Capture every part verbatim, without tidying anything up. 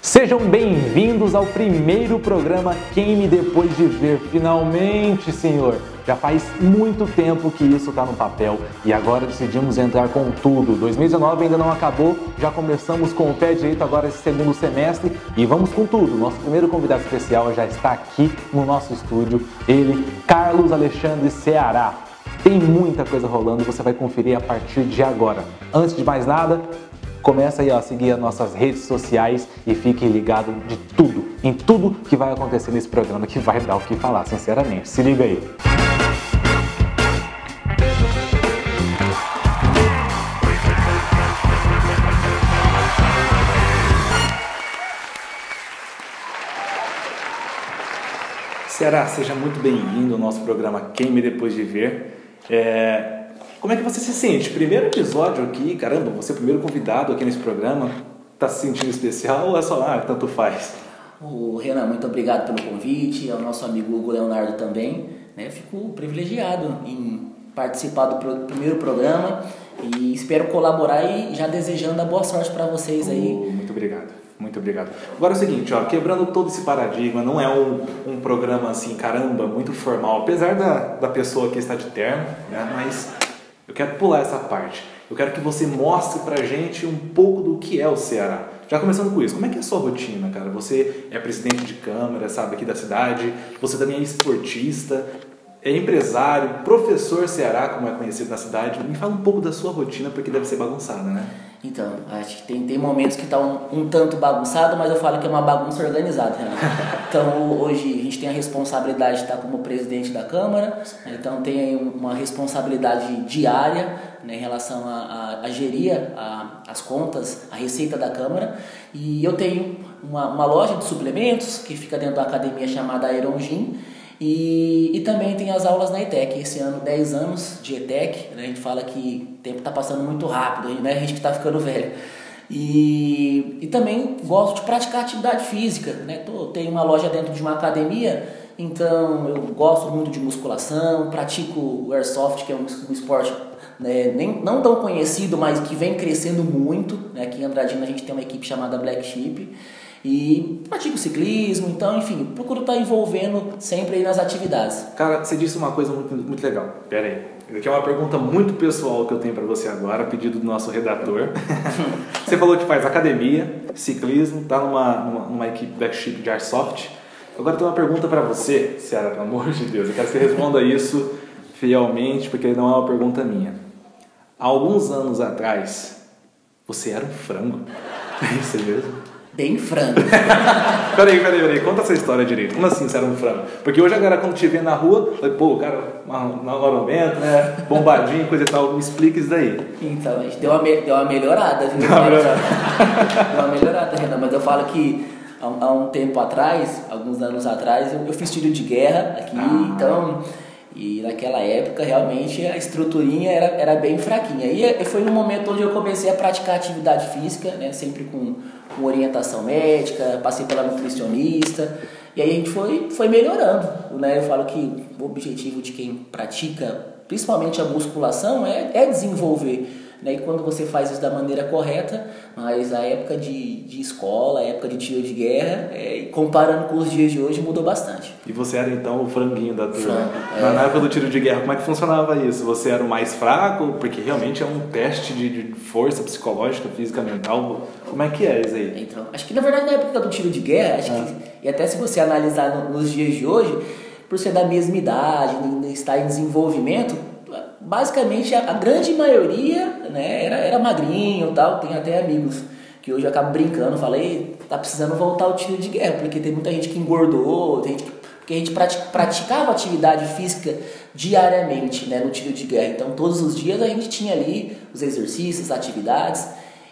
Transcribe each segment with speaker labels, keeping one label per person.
Speaker 1: Sejam bem-vindos ao primeiro programa Queime Depois de Ver. Finalmente, senhor! Já faz muito tempo que isso está no papel e agora decidimos entrar com tudo. dois mil e dezenove ainda não acabou, já começamos com o pé direito agora esse segundo semestre e vamos com tudo. Nosso primeiro convidado especial já está aqui no nosso estúdio, ele, Carlos Alexandre Ceará. Tem muita coisa rolando e você vai conferir a partir de agora. Antes de mais nada, começa aí ó, a seguir as nossas redes sociais e fique ligado de tudo, em tudo que vai acontecer nesse programa que vai dar o que falar, sinceramente. Se liga aí. Ceará, seja muito bem-vindo ao nosso programa Queime Depois de Ver. É... Como é que você se sente? Primeiro episódio aqui, caramba, você é o primeiro convidado aqui nesse programa. Tá se sentindo especial ou é só, ah, tanto faz?
Speaker 2: O Renan, muito obrigado pelo convite, ao nosso amigo Hugo Leonardo também, né? Fico privilegiado em participar do pro- primeiro programa e espero colaborar e já desejando a boa sorte para vocês aí.
Speaker 1: Oh, muito obrigado, muito obrigado. Agora é o seguinte, ó, quebrando todo esse paradigma, não é um, um programa assim, caramba, muito formal, apesar da, da pessoa que está de terno, né? Mas eu quero pular essa parte. Eu quero que você mostre pra gente um pouco do que é o Ceará. Já começando com isso, como é que é a sua rotina, cara? Você é presidente de câmara, sabe, aqui da cidade, você também é esportista, é empresário, professor Ceará, como é conhecido na cidade. Me fala um pouco da sua rotina, porque deve ser bagunçada, né?
Speaker 2: Então, acho que tem, tem momentos que tá um, um tanto bagunçado, mas eu falo que é uma bagunça organizada, Renan. Então, hoje a gente tem a responsabilidade de estar como presidente da Câmara, né? Então tem aí uma responsabilidade diária, né, em relação a, a, a gerir a, as contas, a receita da Câmara. E eu tenho uma, uma loja de suplementos que fica dentro da academia chamada Iron Gym. E, e também tem as aulas na E T E C, esse ano dez anos de E T E C, né? A gente fala que o tempo está passando muito rápido, né? A gente que está ficando velho. E, e também gosto de praticar atividade física, né? Tô, tenho uma loja dentro de uma academia, então eu gosto muito de musculação, pratico o Airsoft, que é um, um esporte, né, nem, não tão conhecido, mas que vem crescendo muito, né? Aqui em Andradina a gente tem uma equipe chamada Black Sheep. E pratico ciclismo, então, enfim, procuro estar envolvendo sempre aí nas atividades.
Speaker 1: Cara, você disse uma coisa muito, muito legal. Pera aí. Isso aqui é uma pergunta muito pessoal que eu tenho para você agora, a pedido do nosso redator. Você falou que faz academia, ciclismo, tá numa, numa, numa equipe Black Sheep de Airsoft. Agora eu tenho uma pergunta para você, Ceará, pelo amor de Deus. Eu quero que você responda isso fielmente, porque não é uma pergunta minha. Há alguns anos atrás, você era um frango. É isso mesmo?
Speaker 2: Bem frango.
Speaker 1: Peraí, peraí, peraí, conta essa história direito. Como assim você era um frango? Porque hoje a galera, quando te vê na rua, fala, pô, o cara, marromento, né? Bombadinho, coisa e tal. Me explica isso daí.
Speaker 2: Então, a gente deu uma, me- deu uma melhorada, viu?
Speaker 1: Deu uma melhorada.
Speaker 2: Deu uma melhorada, Renan, mas eu falo que há, um- há um tempo atrás, alguns anos atrás, eu, eu fiz tiro de guerra aqui,
Speaker 1: Ah.
Speaker 2: então. E naquela época, realmente, a estruturinha era, era bem fraquinha. E foi no momento onde eu comecei a praticar atividade física, né? Sempre com, com orientação médica, passei pela nutricionista. E aí a gente foi, foi melhorando, né? Eu falo que o objetivo de quem pratica, principalmente a musculação, é, é desenvolver. Né? E quando você faz isso da maneira correta, mas a época de, de escola, a época de tiro de guerra, é, comparando com os dias de hoje, mudou bastante.
Speaker 1: E você era então o franguinho da turma.
Speaker 2: Frango,
Speaker 1: Na,
Speaker 2: é.
Speaker 1: na época do tiro de guerra, como é que funcionava isso? Você era o mais fraco? Porque realmente é um teste de, de força psicológica, física, mental. Como é que é isso aí?
Speaker 2: Então, acho que na verdade na época do tiro de guerra, acho
Speaker 1: Ah.
Speaker 2: que, e até se você analisar no, nos dias de hoje, por ser da mesma idade, ainda estar em desenvolvimento, basicamente a, a grande maioria, né, era, era magrinho e tal. Tem até amigos que hoje eu acabo brincando, falei, tá precisando voltar ao tiro de guerra, porque tem muita gente que engordou, tem gente que, porque a gente pratica, praticava atividade física diariamente, né, no tiro de guerra. Então todos os dias a gente tinha ali os exercícios, as atividades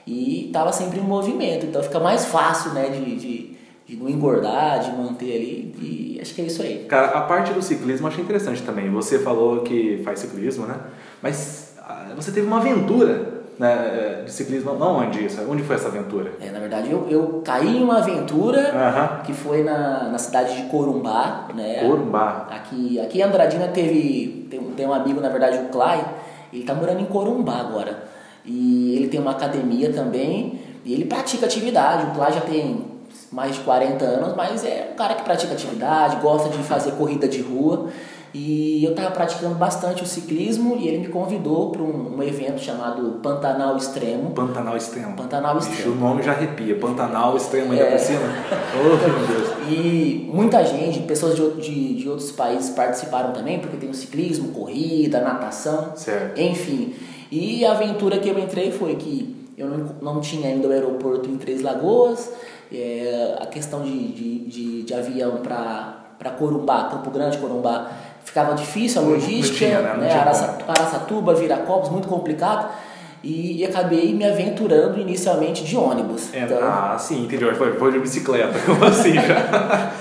Speaker 2: e tava sempre em movimento, então fica mais fácil, né, de, de, de não engordar, de manter ali, e acho que é isso aí.
Speaker 1: Cara, a parte do ciclismo eu achei interessante também. Você falou que faz ciclismo, né? Mas ah, você teve uma aventura, né, de ciclismo. Não, onde isso? Onde foi essa aventura?
Speaker 2: É, na verdade, eu, eu caí em uma aventura
Speaker 1: Aham.
Speaker 2: que foi na, na cidade de Corumbá, né?
Speaker 1: Corumbá.
Speaker 2: Aqui, aqui em Andradina teve, tem, tem um amigo, na verdade, o Clay, ele tá morando em Corumbá agora. E ele tem uma academia também, e ele pratica atividade. O Clay já tem mais de quarenta anos, mas é um cara que pratica atividade, gosta de fazer corrida de rua. E eu estava praticando bastante o ciclismo e ele me convidou para um, um evento chamado Pantanal Extremo.
Speaker 1: Pantanal Extremo.
Speaker 2: Pantanal Extremo.
Speaker 1: O nome já arrepia. Pantanal Extremo ainda é. por cima. Oh, meu Deus.
Speaker 2: E muita gente, pessoas de, de, de outros países participaram também, porque tem o ciclismo, corrida, natação.
Speaker 1: Certo.
Speaker 2: Enfim. E a aventura que eu entrei foi que eu não, não tinha ainda o aeroporto em Três Lagoas, é, a questão de, de, de, de avião para Corumbá, Campo Grande, Corumbá, ficava difícil a logística,
Speaker 1: não tinha, né?
Speaker 2: né? Araçatuba, Araçatuba, Viracopos, muito complicado. E, e acabei me aventurando inicialmente de ônibus.
Speaker 1: É, então, ah, sim, interior. Foi, foi de bicicleta, como assim já?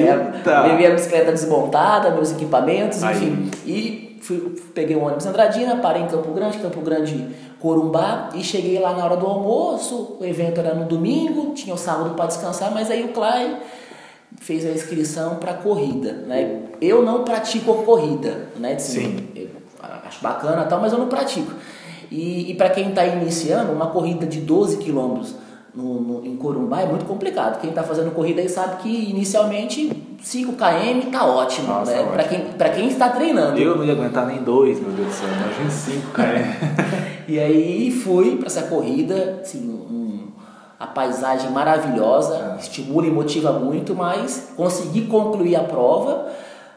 Speaker 2: é, levei a bicicleta desmontada, meus equipamentos,
Speaker 1: Aí.
Speaker 2: enfim. E fui, peguei o ônibus Andradina, parei em Campo Grande, Campo Grande, Corumbá, e cheguei lá na hora do almoço. O evento era no domingo, tinha o sábado para descansar, mas aí o Clay fez a inscrição para corrida, né? Eu não pratico corrida, né? Assim,
Speaker 1: Sim.
Speaker 2: Eu acho bacana e tal, mas eu não pratico. E, e para quem está iniciando, uma corrida de doze quilômetros no, no, em Corumbá é muito complicado. Quem está fazendo corrida aí sabe que inicialmente cinco quilômetros tá ótimo,
Speaker 1: Nossa,
Speaker 2: né? Para quem, para quem está treinando.
Speaker 1: Eu não ia aguentar nem dois, meu Deus do céu, imagina cinco quilômetros.
Speaker 2: E aí fui para essa corrida, assim, um, a paisagem maravilhosa, é. estimula e motiva muito, mas consegui concluir a prova.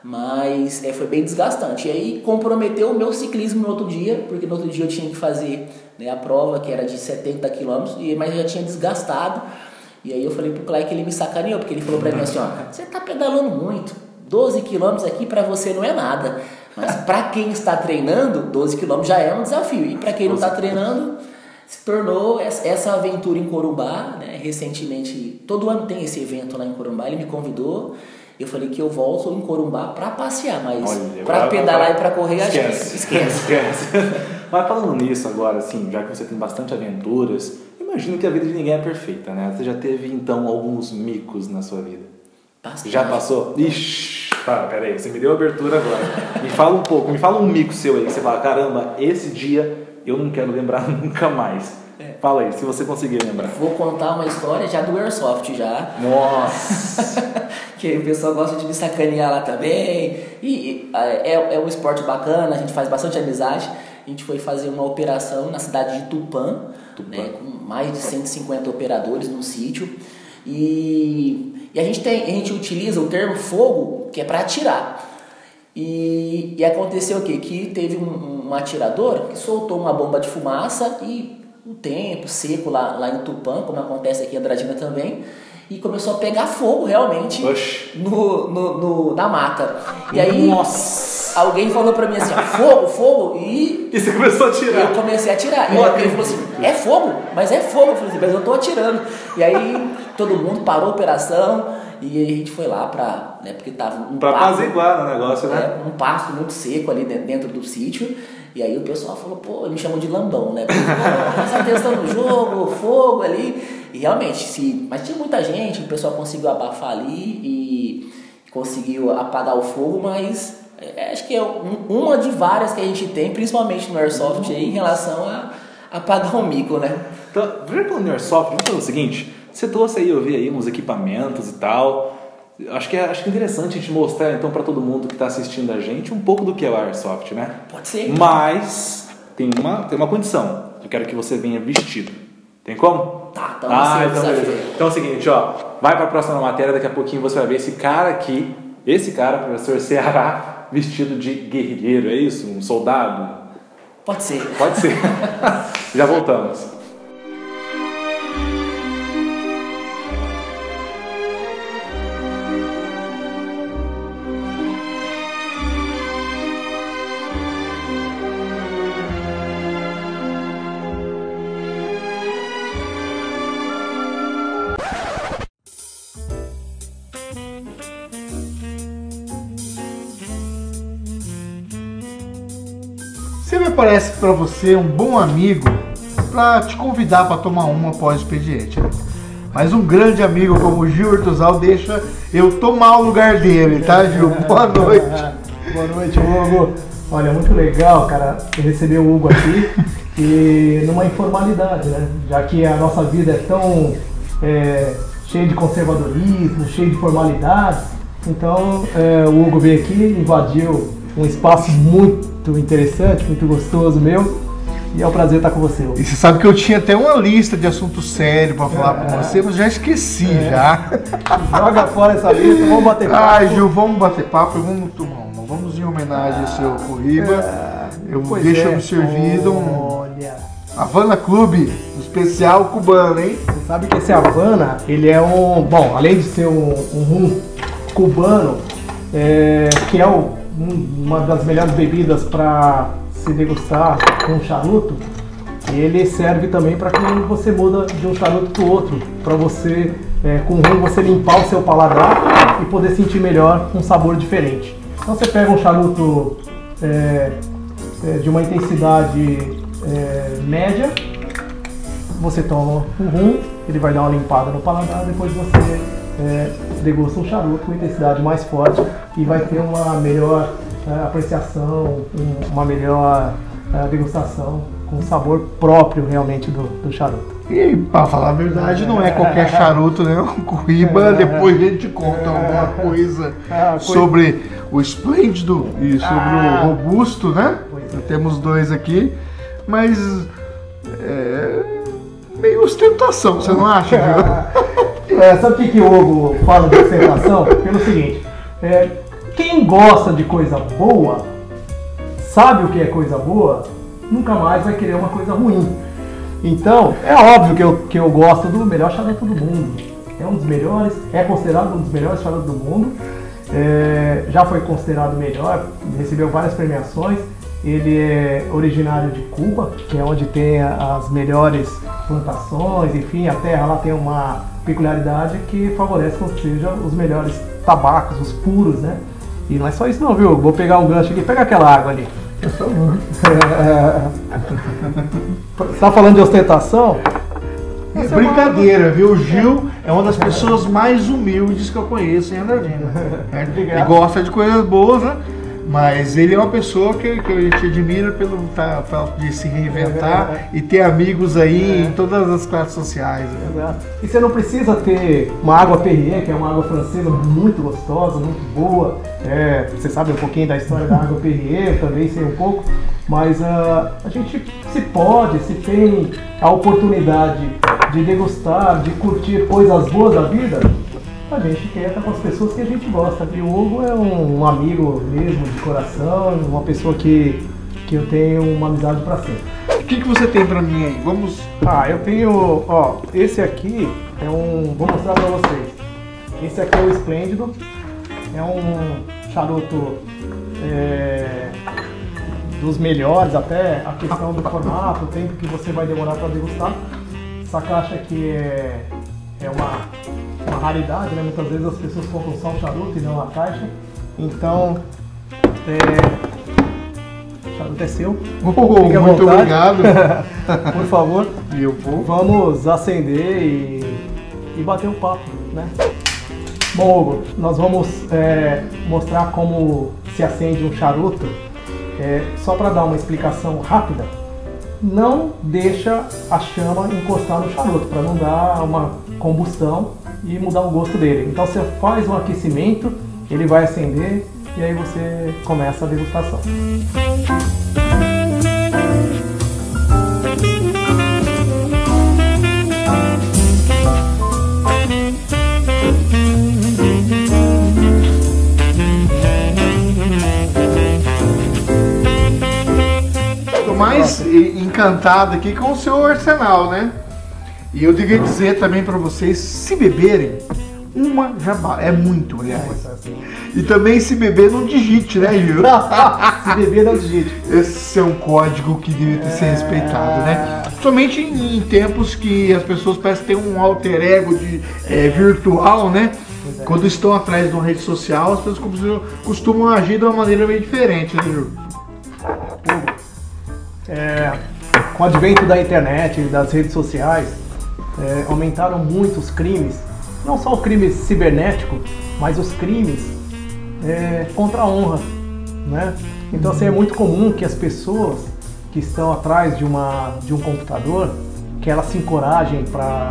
Speaker 2: Mas é, foi bem desgastante. E aí comprometeu o meu ciclismo no outro dia, porque no outro dia eu tinha que fazer, né, a prova, que era de setenta quilômetros, mas eu já tinha desgastado. E aí eu falei pro Clay que ele me sacaneou, porque ele falou pra mim assim, ó, você tá pedalando muito, doze quilômetros aqui pra você não é nada. Mas pra quem está treinando, doze quilômetros já é um desafio. E pra quem não está treinando, se tornou essa aventura em Corumbá, né? Recentemente, todo ano tem esse evento lá em Corumbá, ele me convidou. Eu falei que eu volto em Corumbá para passear, mas para pedalar e para correr,
Speaker 1: esquece,
Speaker 2: acho que esquece.
Speaker 1: esquece. Mas falando nisso agora, assim, já que você tem bastante aventuras, imagino que a vida de ninguém é perfeita, né? Você já teve, então, alguns micos na sua vida? Bastante. Já passou? Ixi, tá, peraí, você me deu abertura agora. Me fala um pouco, me fala um mico seu aí, que você fala, caramba, esse dia eu não quero lembrar nunca mais. É. Fala aí, se você conseguir lembrar.
Speaker 2: Vou contar uma história já do Airsoft já.
Speaker 1: Nossa!
Speaker 2: Que o pessoal gosta de me sacanear lá também. E, e é, é um esporte bacana, a gente faz bastante amizade. A gente foi fazer uma operação na cidade de Tupã, Tupã. Né, com mais de cento e cinquenta operadores no sítio. E, e a, gente tem, a gente utiliza o termo fogo, que é para atirar. E, e aconteceu o quê? Que teve um, um atirador que soltou uma bomba de fumaça e o tempo seco lá, lá em Tupã, como acontece aqui em Andradina também, e começou a pegar fogo realmente no, no, no, na mata. E aí
Speaker 1: Nossa.
Speaker 2: alguém falou pra mim assim, ó, fogo, fogo, e...
Speaker 1: E você começou a atirar.
Speaker 2: Eu comecei a atirar. E aí alguém falou assim, é fogo? Mas é fogo. Eu falei assim, mas eu tô atirando. E aí todo mundo parou a operação e a gente foi lá pra... Né, porque tava um
Speaker 1: pra apaziguar o negócio, né?
Speaker 2: É, um pasto muito seco ali dentro do sítio. E aí o pessoal falou, pô, me chamam de lambão, né? Presta atenção no jogo, fogo ali. E realmente, sim, mas tinha muita gente, o pessoal conseguiu abafar ali e conseguiu apagar o fogo, mas é, acho que é um, uma de várias que a gente tem, principalmente no Airsoft, aí, em relação a apagar o mico, né?
Speaker 1: Então, já falando no Airsoft, vamos fazer o seguinte, você trouxe aí, eu vi aí uns equipamentos e tal, acho que é, acho que é interessante a gente mostrar então para todo mundo que está assistindo a gente um pouco do que é o Airsoft, né?
Speaker 2: Pode ser.
Speaker 1: Mas tem uma, tem uma condição, eu quero que você venha vestido. Tem como?
Speaker 2: Tá, então
Speaker 1: ah,
Speaker 2: então,
Speaker 1: beleza. Então é o seguinte, ó, vai para a próxima matéria, daqui a pouquinho você vai ver esse cara aqui, esse cara, professor Ceará, vestido de guerrilheiro, é isso? Um soldado?
Speaker 2: Pode ser.
Speaker 1: Pode ser. Já voltamos.
Speaker 3: Sempre aparece para você um bom amigo para te convidar para tomar uma após o expediente, né? Mas um grande amigo como o Gil Ortuzal deixa eu tomar o lugar dele, tá, Gil? Boa noite.
Speaker 4: Boa noite, Hugo. Olha, muito legal, cara, receber o Hugo aqui e numa informalidade, né? Já que a nossa vida é tão é, cheio de conservadorismo, cheio de formalidades. Então é, o Hugo veio aqui, invadiu um espaço muito interessante, muito gostoso meu. E é um prazer estar com você, Hugo.
Speaker 3: E você sabe que eu tinha até uma lista de assuntos sérios para falar é. com você, mas já esqueci é. já.
Speaker 4: Joga fora essa lista, vamos bater papo.
Speaker 3: Ai, Gil, vamos bater papo e vamos tomar uma. Vamos em homenagem ao seu Cohiba. É. Eu
Speaker 4: pois
Speaker 3: deixo
Speaker 4: é.
Speaker 3: me servido um
Speaker 4: Olha.
Speaker 3: Havana Clube, um especial cubano, hein?
Speaker 4: Você sabe que esse Havana, ele é um... Bom, além de ser um, um rum cubano, é, que é o, um, uma das melhores bebidas para se degustar com charuto, ele serve também para quando você muda de um charuto para o outro, para você, é, com o rum, você limpar o seu paladar e poder sentir melhor um sabor diferente. Então você pega um charuto é, é, de uma intensidade é, média, você toma um rum, ele vai dar uma limpada no paladar, depois você é, degusta um charuto com intensidade mais forte e vai ter uma melhor é, apreciação, um, uma melhor é, degustação com sabor próprio realmente do, do charuto.
Speaker 3: E para falar a verdade, não é qualquer charuto, né? O Cohiba, depois a gente conta alguma coisa sobre o esplêndido e sobre o robusto, né? Temos dois aqui, mas é meio ostentação, você não acha, Gil?
Speaker 4: É, sabe o que, que o Hugo fala de ostentação? Pelo seguinte, é, quem gosta de coisa boa, sabe o que é coisa boa, nunca mais vai querer uma coisa ruim. Então, é óbvio que eu, que eu gosto do melhor charuto do mundo. É um dos melhores, é considerado um dos melhores charutos do mundo. É, já foi considerado melhor, recebeu várias premiações. Ele é originário de Cuba, que é onde tem as melhores plantações, enfim, a terra lá tem uma peculiaridade que favorece com que sejam os melhores tabacos, os puros, né? E não é só isso não, viu? Vou pegar um gancho aqui, pega aquela água ali. Você tá falando de ostentação?
Speaker 3: É brincadeira, é viu? O Gil é uma das pessoas mais humildes que eu conheço em Andradina. Ele gosta de coisas boas, né? Mas ele é uma pessoa que, que eu te admiro pelo fato de se reinventar é, é, é. e ter amigos aí é. em todas as classes sociais. Né?
Speaker 4: Exato. E você não precisa ter uma água Perrier, que é uma água francesa muito gostosa, muito boa. É, você sabe um pouquinho da história da água Perrier, também sei um pouco. Mas uh, a gente se pode, se tem a oportunidade de degustar, de curtir coisas boas da vida, a gente quer estar com as pessoas que a gente gosta. E o Hugo é um, um amigo mesmo, de coração, uma pessoa que, que eu tenho uma amizade para sempre.
Speaker 3: O que, que você tem para mim aí? Vamos...
Speaker 4: Ah, eu tenho... Ó, esse aqui é um... Vou mostrar para vocês. Esse aqui é o Esplêndido. É um charuto é, dos melhores, até a questão do formato, o tempo que você vai demorar para degustar. Essa caixa aqui é, é uma... uma raridade, né? Muitas vezes as pessoas compram só o charuto e não a caixa. Então, é... o charuto é seu.
Speaker 3: Oh, muito obrigado.
Speaker 4: Por favor.
Speaker 3: E eu vou.
Speaker 4: Vamos acender e, e bater um papo, né? Bom, Hugo, nós vamos é, mostrar como se acende um charuto. É, só para dar uma explicação rápida, não deixa a chama encostar no charuto, para não dar uma combustão e mudar o gosto dele. Então você faz um aquecimento, ele vai acender e aí você começa a degustação.
Speaker 3: Estou mais encantado aqui com o seu arsenal, né? E eu devia dizer também para vocês, se beberem, uma já é muito, aliás. E também se beber, não digite, né, Gil?
Speaker 4: Se beber, não digite.
Speaker 3: Esse é um código que deve ter ser respeitado, né? Somente em, em tempos que as pessoas parecem ter um alter ego de, é, virtual, né? É. Quando estão atrás de uma rede social, as pessoas costumam, costumam agir de uma maneira bem diferente, né, Gil?
Speaker 4: É, com o advento da internet e das redes sociais, É, aumentaram muito os crimes, não só o crime cibernético, mas os crimes é, contra a honra, né? Então assim, é muito comum que as pessoas que estão atrás de, uma, de um computador, que elas se encorajem para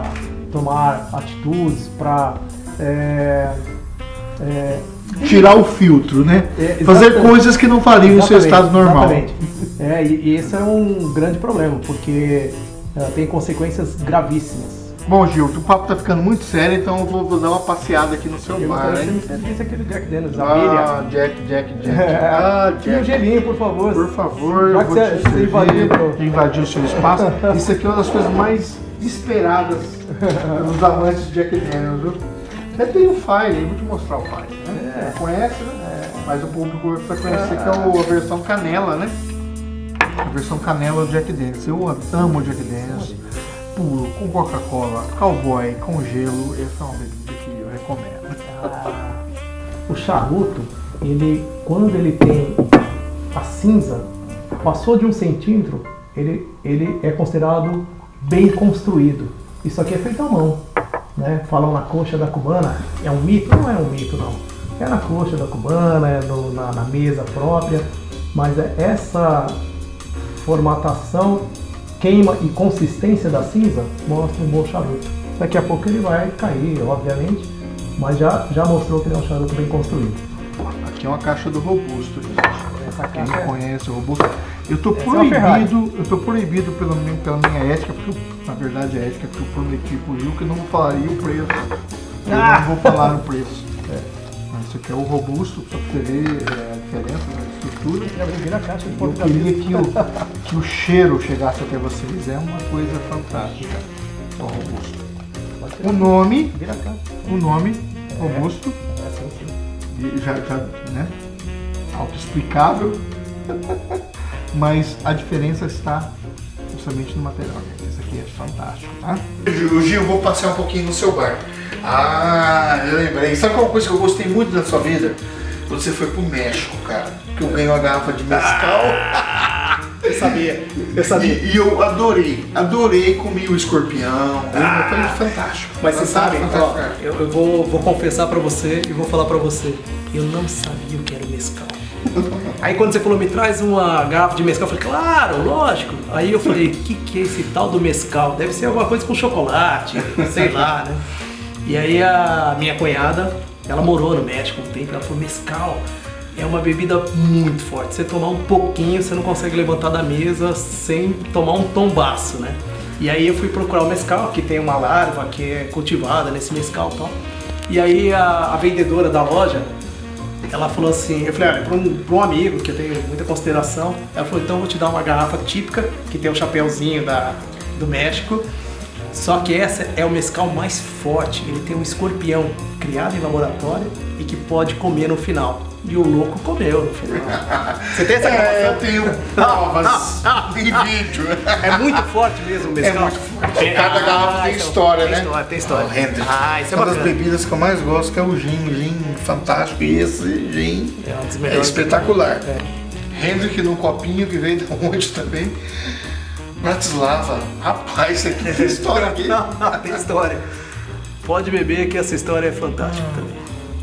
Speaker 4: tomar atitudes para é, é,
Speaker 3: tirar o filtro, né?
Speaker 4: É,
Speaker 3: fazer coisas que não fariam no seu estado normal.
Speaker 4: Exatamente. É, e, e esse é um grande problema, porque uh, tem consequências gravíssimas.
Speaker 3: Bom, Gil, o papo tá ficando muito sério, então eu vou, vou dar uma passeada aqui no seu
Speaker 4: Eu
Speaker 3: bar,
Speaker 4: gostaria
Speaker 3: hein?
Speaker 4: que você me servisse aquele Jack Daniels, a
Speaker 3: Ah,
Speaker 4: milha.
Speaker 3: Jack, Jack, Jack. Ah,
Speaker 4: E um
Speaker 3: Jack.
Speaker 4: gelinho, por favor.
Speaker 3: Por favor,
Speaker 4: Já
Speaker 3: eu
Speaker 4: que
Speaker 3: vou
Speaker 4: você-
Speaker 3: te
Speaker 4: você
Speaker 3: servir,
Speaker 4: invadiu, pô.
Speaker 3: invadiu o seu espaço. Isso aqui é uma das coisas mais esperadas pelos amantes de Jack Daniels, viu? Até tem o Fire, eu vou te mostrar o Fire, né?
Speaker 4: É.
Speaker 3: Você conhece, né? Mas o público precisa conhecer que é o- a versão canela, né? A versão canela do Jack Daniels. Eu amo o Jack Daniels. Puro, com Coca-Cola, cowboy, com gelo. Essa é uma bebida que eu recomendo.
Speaker 4: Ah, o charuto, ele, quando ele tem a cinza, passou de um centímetro, ele, ele é considerado bem construído. Isso aqui é feito à mão, né? Falam na coxa da cubana, é um mito? Não é um mito, não. É na coxa da cubana, é no, na, na mesa própria, mas é essa formatação, queima e consistência da cinza mostra um bom charuto. Daqui a pouco ele vai cair, obviamente, mas já, já mostrou que ele é um charuto bem construído.
Speaker 3: Aqui é uma caixa do Robusto, gente.
Speaker 4: Essa
Speaker 3: Quem
Speaker 4: caixa é-
Speaker 3: conhece o Robusto. Eu tô
Speaker 4: Essa é uma Ferrari.
Speaker 3: proibido, eu tô proibido pela minha, pela minha ética, porque eu- na verdade a ética que eu prometi pro Gil que eu não falaria o preço. Eu
Speaker 4: Ah!
Speaker 3: não vou falar o preço. É. Mas isso aqui é o Robusto, só pra você ver é, a diferença na estrutura.
Speaker 4: Já vira a caixa de
Speaker 3: Eu
Speaker 4: porta
Speaker 3: queria que o, que o cheiro chegasse até vocês. É uma coisa fantástica. O Robusto. O nome,
Speaker 4: Vira a caixa.
Speaker 3: o nome, Robusto,
Speaker 4: É assim, sim.
Speaker 3: e já, já, né? Autoexplicável. Mas a diferença está justamente no material. Gente. Isso aqui é fantástico, tá? Gil, Gil, vou passear um pouquinho no seu bar. Ah, eu lembrei. Sabe qual coisa que eu gostei muito da sua vida? Quando você foi pro México, cara. Que eu ganhei uma garrafa de mezcal.
Speaker 4: Eu sabia, eu sabia.
Speaker 3: E, e eu adorei, adorei, comi o escorpião. Foi fantástico.
Speaker 5: Mas você sabe,
Speaker 3: Fantástico,
Speaker 5: ó,
Speaker 3: fantástico.
Speaker 5: eu, eu vou, vou confessar pra você e vou falar pra você. Eu não sabia o que era mescal. Aí quando você falou, me traz uma garrafa de mescal, eu falei, claro, lógico. Aí eu falei, o que, que é esse tal do mescal? Deve ser alguma coisa com chocolate, sei lá, né? E aí a minha cunhada, ela morou no México um tempo, ela falou, mescal é uma bebida muito forte. Você tomar um pouquinho, você não consegue levantar da mesa sem tomar um tombaço, né? E aí eu fui procurar o mescal, que tem uma larva que é cultivada nesse mescal e tal. E aí a, a vendedora da loja, ela falou assim, eu falei, olha, para um, pra um amigo que eu tenho muita consideração, ela falou, então eu vou te dar uma garrafa típica, que tem o chapéuzinho da, do México, só que essa é o mescal mais forte, ele tem um escorpião criado em laboratório e que pode comer no final. E o louco comeu no final. Você tem essa
Speaker 3: É,
Speaker 5: gravação?
Speaker 3: eu tenho provas em vídeo.
Speaker 5: É muito forte mesmo o
Speaker 3: É
Speaker 5: mescal?
Speaker 3: muito forte. Cada garrafa tem
Speaker 5: então,
Speaker 3: história,
Speaker 5: tem
Speaker 3: né?
Speaker 5: História, tem história.
Speaker 3: O Hendrick.
Speaker 5: Ah, isso é
Speaker 3: Uma das
Speaker 5: bacana.
Speaker 3: bebidas que eu mais gosto que é o gin. Gin fantástico. E esse gin
Speaker 5: É um dos
Speaker 3: é
Speaker 5: melhores.
Speaker 3: espetacular.
Speaker 5: É.
Speaker 3: Hendrick num copinho que veio da onde também. Bratislava. Rapaz, isso aqui tem história aqui.
Speaker 5: Tem história. Pode beber que essa história é fantástica também.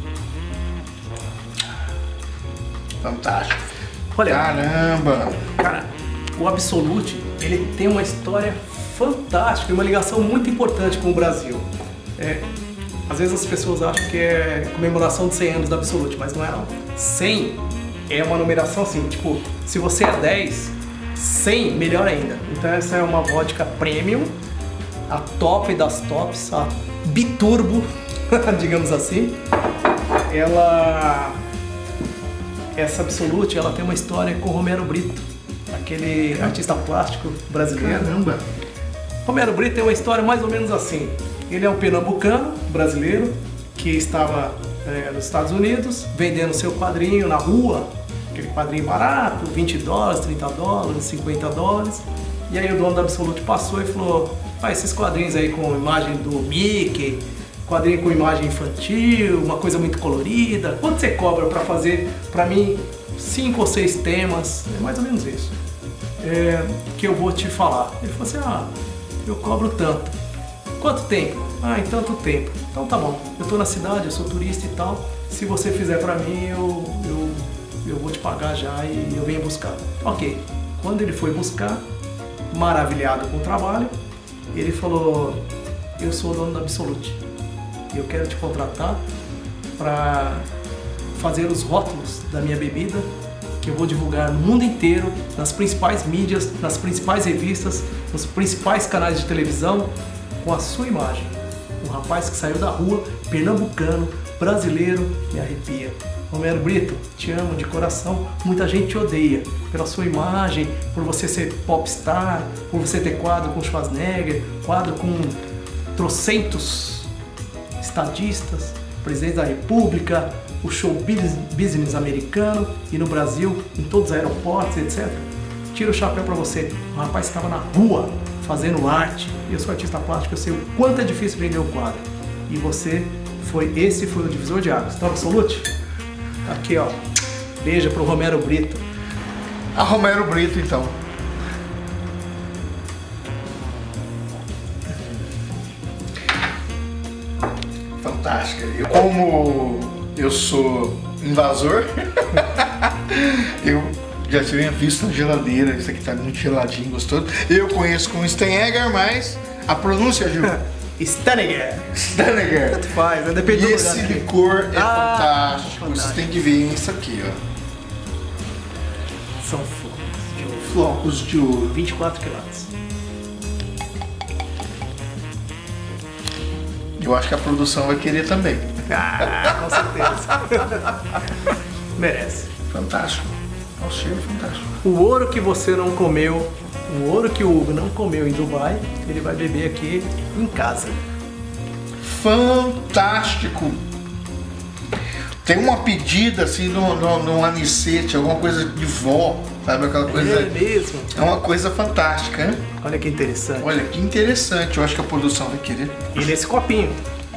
Speaker 3: Fantástico.
Speaker 5: Olha,
Speaker 3: Caramba.
Speaker 5: cara, o Absolute, ele tem uma história fantástica e uma ligação muito importante com o Brasil. É, às vezes as pessoas acham que é comemoração de cem anos do Absolute, mas não é não. cem é uma numeração assim, tipo, se você é dez, cem melhor ainda. Então essa é uma vodka premium, a top das tops, a biturbo, digamos assim. Ela... Essa Absolute, ela tem uma história com Romero Brito, aquele artista plástico brasileiro.
Speaker 3: Caramba.
Speaker 5: Romero Brito tem uma história mais ou menos assim. Ele é um pernambucano brasileiro que estava é, nos Estados Unidos vendendo seu quadrinho na rua, aquele quadrinho barato, vinte dólares, trinta dólares, cinquenta dólares. E aí o dono da Absolute passou e falou, ah, esses quadrinhos aí com imagem do Mickey, quadrinho com imagem infantil, uma coisa muito colorida. Quanto você cobra para fazer, para mim, cinco ou seis temas? É mais ou menos isso. É, que eu vou te falar. Ele falou assim, ah, eu cobro tanto. Quanto tempo? Ah, em tanto tempo. Então tá bom, eu tô na cidade, eu sou turista e tal. Se você fizer para mim, eu, eu, eu vou te pagar já e eu venho buscar. Ok. Quando ele foi buscar, maravilhado com o trabalho, ele falou, eu sou o dono da Absolute. E eu quero te contratar para fazer os rótulos da minha bebida, que eu vou divulgar no mundo inteiro, nas principais mídias, nas principais revistas, nos principais canais de televisão, com a sua imagem. Um rapaz que saiu da rua, pernambucano, brasileiro, me arrepia. Romero Brito, te amo de coração. Muita gente te odeia pela sua imagem, por você ser popstar, por você ter quadro com Schwarzenegger, quadro com trocentos estadistas, presidente da República, o show business americano e no Brasil, em todos os aeroportos, etcétera. Tira o chapéu pra você. Um rapaz que estava na rua fazendo arte. E eu sou artista plástico, eu sei o quanto é difícil vender o quadro. E você foi, esse foi o divisor de águas. Tá, Absolute? Aqui, ó. Beija pro Romero Brito.
Speaker 3: A Romero Brito, então. Fantástica. Eu, como eu sou invasor, eu já tinha visto na geladeira. Isso aqui tá muito geladinho, gostoso. Eu conheço como Steinegger, mas a pronúncia, Gil?
Speaker 5: Steinegger.
Speaker 3: Steinegger.
Speaker 5: Tanto faz, né? Depende do
Speaker 3: E
Speaker 5: lugar
Speaker 3: esse
Speaker 5: aqui.
Speaker 3: licor é
Speaker 5: Ah,
Speaker 3: fantástico.
Speaker 5: fantástico.
Speaker 3: Você tem que ver isso aqui, ó.
Speaker 5: São flocos de ouro.
Speaker 3: Flocos de ouro.
Speaker 5: vinte e quatro quilates.
Speaker 3: Eu acho que a produção vai querer também.
Speaker 5: Ah, com certeza. Merece.
Speaker 3: Fantástico. O cheiro é fantástico.
Speaker 5: O ouro que você não comeu, o ouro que o Hugo não comeu em Dubai, ele vai beber aqui em casa.
Speaker 3: Fantástico. Tem uma pedida assim no, no, no anicete, alguma coisa de vó, sabe? Aquela coisa.
Speaker 5: É mesmo?
Speaker 3: É uma coisa fantástica, né?
Speaker 5: Olha que interessante.
Speaker 3: Olha que interessante. Eu acho que a produção vai querer.
Speaker 5: E nesse copinho.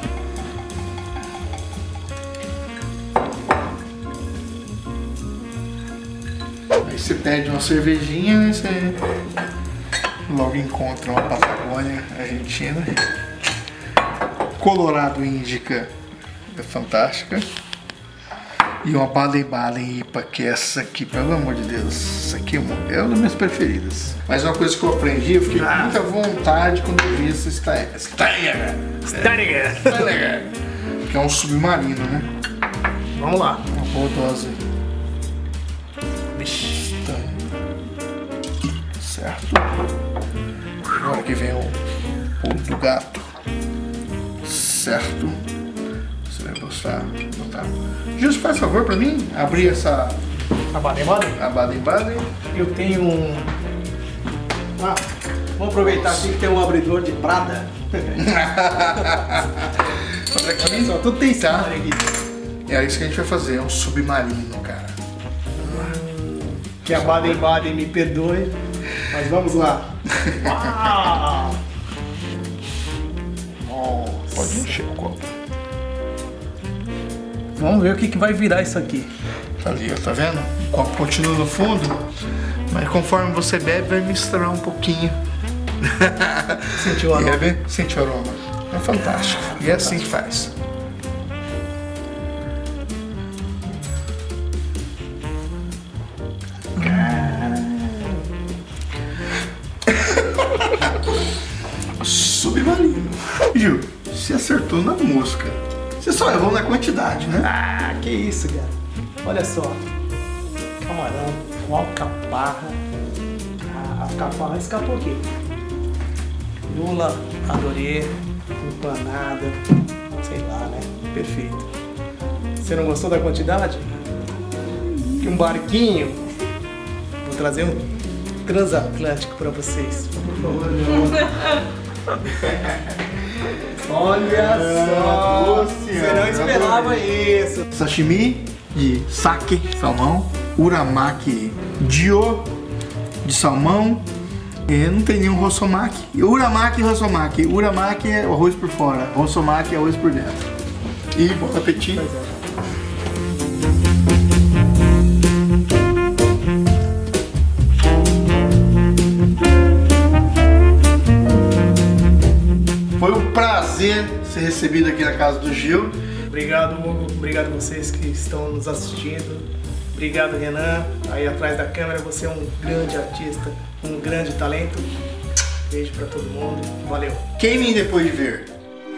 Speaker 3: Aí você pede uma cervejinha e você logo encontra uma Patagônia Argentina. Colorado Índica é fantástica. E uma Baden-Baden I P A, que é essa aqui, pelo amor de Deus. Essa aqui é uma, é uma das minhas preferidas. Mas uma coisa que eu aprendi, eu fiquei com
Speaker 5: Ah.
Speaker 3: muita vontade quando eu vi essa Steinegger. Steinegger!
Speaker 5: Steinegger.
Speaker 3: Steinegger! Que é um submarino, né?
Speaker 5: Vamos lá.
Speaker 3: Uma boa dose.
Speaker 5: Vixe.
Speaker 3: Certo. Agora que vem o pulo do gato. Certo. Você vai gostar. Botar. Gil, faz favor pra mim abrir essa
Speaker 5: A Baden-Baden?
Speaker 3: a Baden-Baden.
Speaker 5: Eu tenho um... Ah, vamos aproveitar aqui que tem um abridor de Prada.
Speaker 3: Olha aqui.
Speaker 5: Olha só, tudo tem
Speaker 3: Tá.
Speaker 5: história aqui.
Speaker 3: É isso que a gente vai fazer, é um submarino, cara.
Speaker 5: Que a Baden-Baden me perdoe, mas vamos lá. Uau!
Speaker 3: Pode encher o copo.
Speaker 5: Vamos ver o que, que vai virar isso aqui.
Speaker 3: Ali, ó, tá vendo? O copo continua no fundo, mas conforme você bebe, vai misturar um pouquinho.
Speaker 5: Sentiu a
Speaker 3: E é
Speaker 5: nota?
Speaker 3: bem- sente o aroma. É fantástico. E é assim que faz. Submarino. Gil, você acertou na música. Você só errou na quantidade, né?
Speaker 5: Ah, que isso, cara. Olha só. Camarão com alcaparra. Ah, alcaparra escapou aqui. Lula, adorei. Empanada. Sei lá, né? Perfeito. Você não gostou da quantidade? Que um barquinho. Vou trazer um transatlântico pra vocês. Por favor, meu amor. Olha só!
Speaker 3: Nossa
Speaker 5: Você
Speaker 3: Senhora,
Speaker 5: não esperava
Speaker 3: adorei.
Speaker 5: isso!
Speaker 3: Sashimi de sake, salmão. Uramaki dio de salmão. E não tem nenhum rossomaki. Uramaki e rossomaki. Uramaki é arroz por fora, rossomaki é arroz por dentro. E bom apetite. Foi um prazer ser recebido aqui na casa do Gil.
Speaker 5: Obrigado, Hugo. Obrigado a vocês que estão nos assistindo. Obrigado, Renan. Aí atrás da câmera, você é um grande artista, um grande talento. Beijo pra todo mundo. Valeu.
Speaker 3: Queimem depois de ver.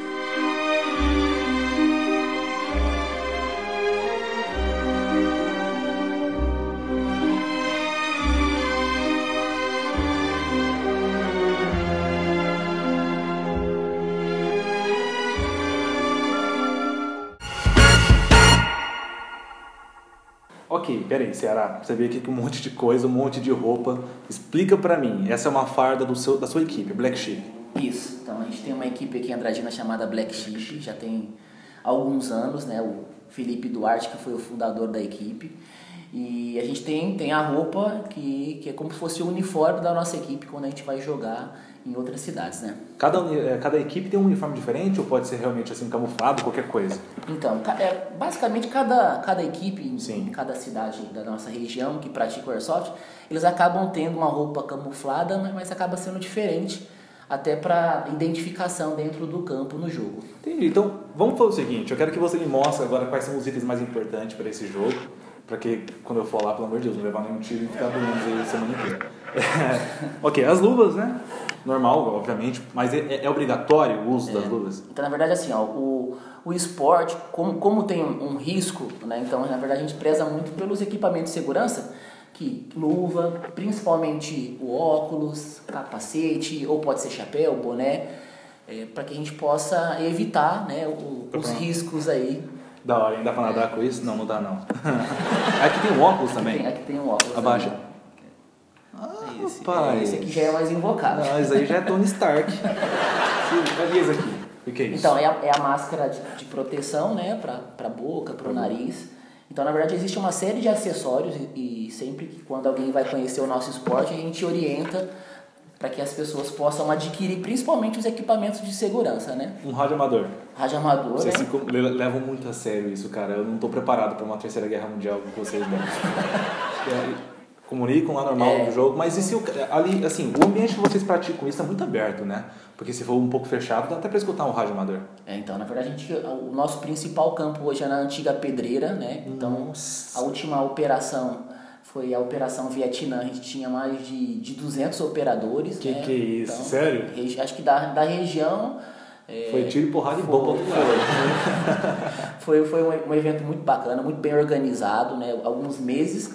Speaker 1: Ok, peraí, Ceará, você veio aqui com um monte de coisa, um monte de roupa. Explica pra mim, essa é uma farda do seu, da sua equipe, Black Sheep.
Speaker 2: Isso, então a gente tem uma equipe aqui em Andradina chamada Black Sheep, já tem alguns anos, né? O Felipe Duarte, que foi o fundador da equipe. E a gente tem, tem a roupa que, que é como se fosse o uniforme da nossa equipe quando a gente vai jogar em outras cidades, né?
Speaker 1: Cada, cada equipe tem um uniforme diferente ou pode ser realmente assim camuflado, qualquer coisa?
Speaker 2: Então, é, basicamente cada, cada equipe
Speaker 1: Sim.
Speaker 2: em cada cidade da nossa região que pratica o Airsoft, eles acabam tendo uma roupa camuflada, mas, mas acaba sendo diferente até para identificação dentro do campo no jogo.
Speaker 1: Entendi, então vamos fazer o seguinte, eu quero que você me mostre agora quais são os itens mais importantes para esse jogo, para que quando eu for lá, pelo amor de Deus, não levar nenhum tiro e ficar doendo aí a semana inteira. É, ok, as luvas, né? Normal, obviamente, mas é, é obrigatório o uso é. das luvas?
Speaker 2: Então, na verdade, assim, ó, o, o esporte, como, como tem um, um risco, né? Então, na verdade, a gente preza muito pelos equipamentos de segurança, que luva, principalmente o óculos, capacete, ou pode ser chapéu, boné, é, para que a gente possa evitar, né, o, os riscos aí.
Speaker 1: Da hora, ainda pra nadar é. com isso? Não, não dá não. Aqui tem um óculos também?
Speaker 2: Tem, aqui tem um óculos.
Speaker 1: Abaixa.
Speaker 2: Também.
Speaker 1: Ah,
Speaker 2: esse,
Speaker 1: pai.
Speaker 2: Esse aqui já é mais invocado.
Speaker 1: Não, esse aí já é Tony Stark. Olha esse aqui. O que é isso?
Speaker 2: Então, é a, é a máscara de, de proteção, né, pra, pra boca, pro uhum. nariz. Então, na verdade, existe uma série de acessórios e, e sempre que quando alguém vai conhecer o nosso esporte, a gente orienta para que as pessoas possam adquirir principalmente os equipamentos de segurança, né?
Speaker 1: Um rádio amador.
Speaker 2: Rádio amador,
Speaker 1: vocês
Speaker 2: né?
Speaker 1: se levam muito a sério isso, cara. Eu não estou preparado para uma terceira guerra mundial com vocês dois. Comunicam lá normal é. no jogo, mas e se o, ali, assim, o ambiente que vocês praticam isso é muito aberto, né? Porque se for um pouco fechado, dá até para escutar um rádio amador.
Speaker 2: É, então, na verdade, a gente, o nosso principal campo hoje é na antiga Pedreira, né? Então, Nossa. a última operação foi a Operação Vietnã, a gente tinha mais de, de duzentos operadores.
Speaker 1: Que
Speaker 2: né?
Speaker 1: que é isso?
Speaker 2: Então,
Speaker 1: sério?
Speaker 2: Acho que da, da região... É,
Speaker 1: foi tiro, porrada e bomba.
Speaker 2: Foi, foi um, um evento muito bacana, muito bem organizado, né? Alguns meses.